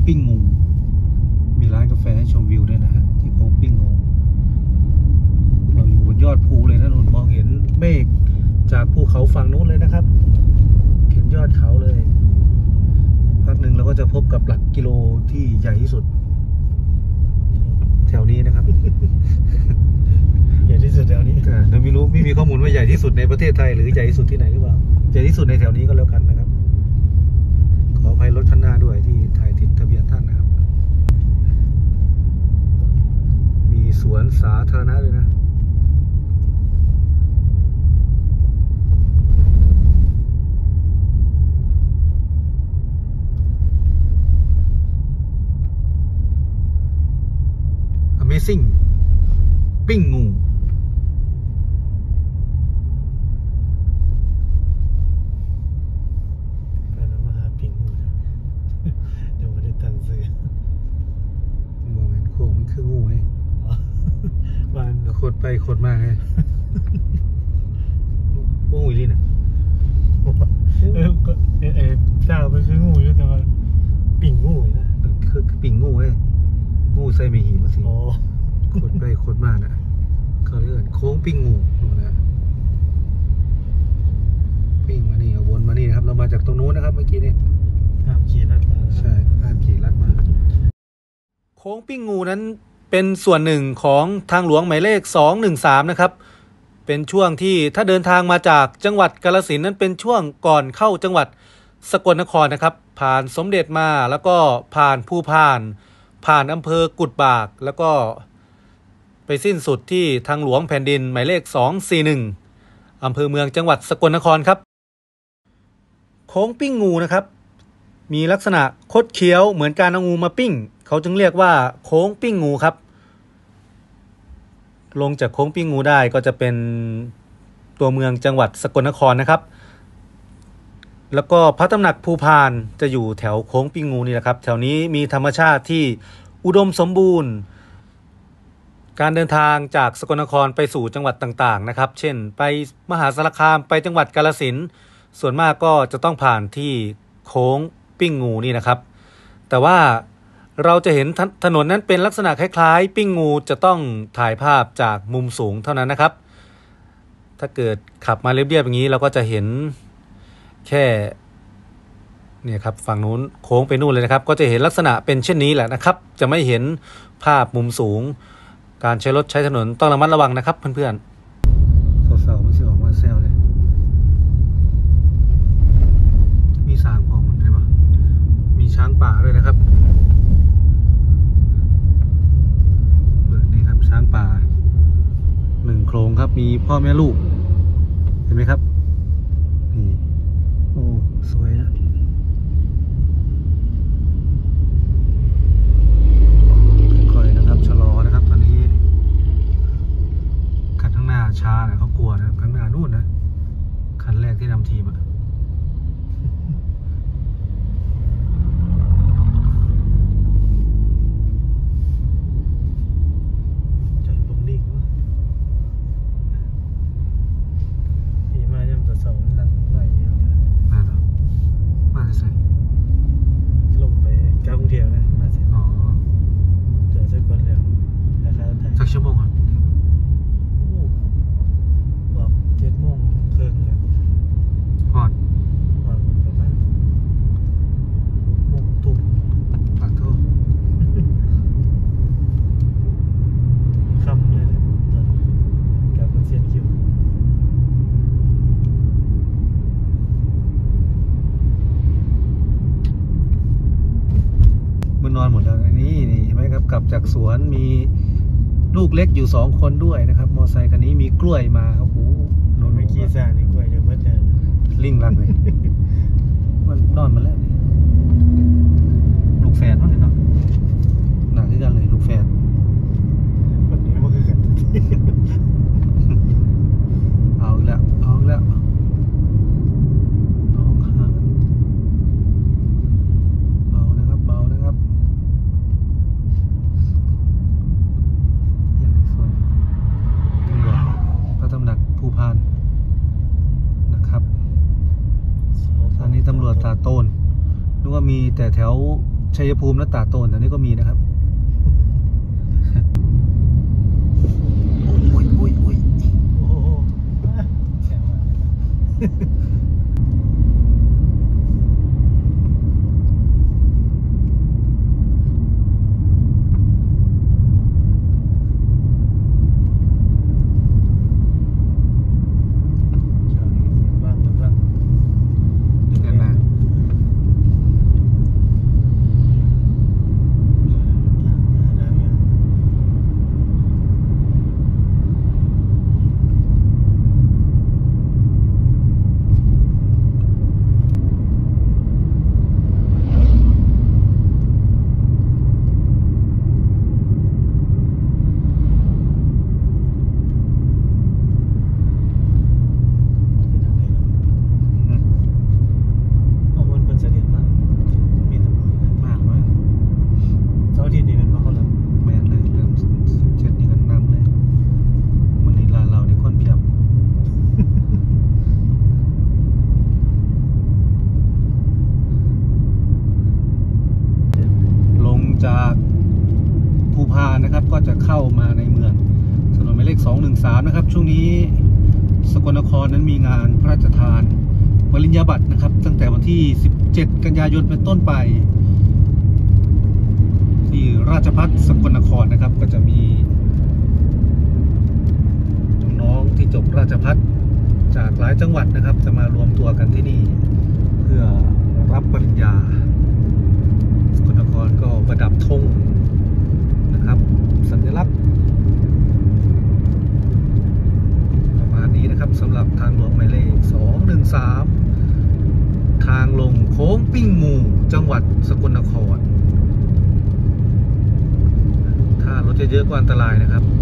ปิ้งงูมีร้านกาแฟให้ชมวิวด้วยนะฮะที่โค้งปิ้งงูเราอยู่บนยอดภูเลยนะนุ่นมองเห็นเมฆจากภูเขาฝั่งนู้นเลยนะครับเห็นยอดเขาเลยพักหนึ่งเราก็จะพบกับหลักกิโลที่ใหญ่ที่สุดแถวนี้นะครับใหญ่ที่สุดแถวนี้แต่ไม่มีข้อมูลว่าใหญ่ที่สุดในประเทศไทยหรือใหญ่ที่สุดที่ไหนหรือเปล่าใหญ่ที่สุดในแถวนี้ก็แล้วกันนะครับขออภัยรถคันหน้าด้วยที่ถ่ายติดทะเบียนท่านนะครับมีสวนสาธารณะเลยนะAmazing ปิ้งงูไปแล้วมาหาปิ้งงูเดี๋ยวมาได้ตังซื้อบอกมันโค้งมันคืองูไงบ้านขดไปขดมาไงงูอีลี่น่ะเจ้าไปคืองูอยู่แต่ว่าปิ้งงูนะคือปิ้งงูไงงูใส่ไม่หีมาสิขดไปขดมานะเขาเรียกโค้งปิ้งงูดูนะปิ้งมานี่วนมานี่นะครับเรามาจากตรงนู้นนะครับเมื่อกี้เนี่ยห้ามขี่ลัดมาใช่ห้ามขี่ลัดมาโค้งปิ้งงูนั้นเป็นส่วนหนึ่งของทางหลวงหมายเลข213นะครับเป็นช่วงที่ถ้าเดินทางมาจากจังหวัดกาฬสินธุ์นั้นเป็นช่วงก่อนเข้าจังหวัดสกลนครนะครับผ่านสมเด็จมาแล้วก็ผ่านภูพานผ่านอำเภอกุดบากแล้วก็ไปสิ้นสุดที่ทางหลวงแผ่นดินหมายเลข241อำเภอเมืองจังหวัดสกลนครครับโค้งปิ้งงูนะครับมีลักษณะคดเคี้ยวเหมือนการเอางูมาปิ้งเขาจึงเรียกว่าโค้งปิ้งงูครับลงจากโค้งปิ้งงูได้ก็จะเป็นตัวเมืองจังหวัดสกลนครนะครับแล้วก็พระตำหนักภูพานจะอยู่แถวโค้งปิ้งงูนี่แหละครับแถวนี้มีธรรมชาติที่อุดมสมบูรณ์การเดินทางจากสกลนครไปสู่จังหวัดต่างๆนะครับเช่นไปมหาสารคามไปจังหวัดกาฬสินธุ์ส่วนมากก็จะต้องผ่านที่โค้งปิ้งงูนี่นะครับแต่ว่าเราจะเห็นถนนนั้นเป็นลักษณะคล้ายๆปิ้งงูจะต้องถ่ายภาพจากมุมสูงเท่านั้นนะครับถ้าเกิดขับมาเรียบๆอย่างนี้เราก็จะเห็นแค่เนี่ยครับฝั่งนู้นโค้งไปนู่นเลยนะครับก็จะเห็นลักษณะเป็นเช่นนี้แหละนะครับจะไม่เห็นภาพมุมสูงการใช้รถใช้ถนนต้องระมัดระวังนะครับเพื่อนๆสาวๆไม่ใช่ออกมาแซวเลยมีสางของมันใช่ไหมมีช้างป่าด้วยนะครับนี่ครับช้างป่า1โครงครับมีพ่อแม่ลูกเห็นไหมครับนี่โอ้สวยนะค่อยๆนะครับชะลอนะครับตอนนี้คันข้างหน้าช้านะเขากลัวนะครับข้างหน้านู่นนะคันแรกที่นำทีมอะสักชั่วโมงครับบอก7:30แล้วฮอดประมาณ6 ทุ่มปากโทษค่ำเลยตอนกับเซียนคิวมันนอนหมดแล้วนี่เห็นไหมครับกลับจากสวนมีลูกเล็กอยู่2 คนด้วยนะครับมอไซค์คันนี้มีกล้วยมาโอ้โหรถไม่ขี้ซ่าในกล้วยจะเพิ่มลิงลังเลยมันนอนมาแล้วนี่ลูกแฟนว่าไงเนาะหนักขึ้นกันเลยลูกแฟนคนนี้มันคือกันเอาแล้วน้องฮานเบานะครับพระตำหนักภูพานนะครับสถานีตำรวจตาโตนนึกว่ามีแต่แถวชัยภูมิและตาดโตนแถวนี้ก็มีนะครับอุ้ยโอ้โหแข็งมากเลยจากภูพานนะครับก็จะเข้ามาในเมืองถนนหมายเลข213นะครับช่วงนี้สกลนครนั้นมีงานพระราชทานปริญญาบัตรนะครับตั้งแต่วันที่17กันยายนเป็นต้นไปที่ราชภัฏสกลนครนะครับก็จะมีน้องๆที่จบราชภัฏจากหลายจังหวัดนะครับจะมารวมตัวกันที่นี่เพื่อรับปริญญาสกลนครก็ประดับธงนะครับสัญลักษณ์ประมาณนี้นะครับสำหรับทางหลวงหมายเลข213ทางลงโค้งปิ้งงูจังหวัดสกลนครถ้ารถเยอะๆก็อันตรายนะครับ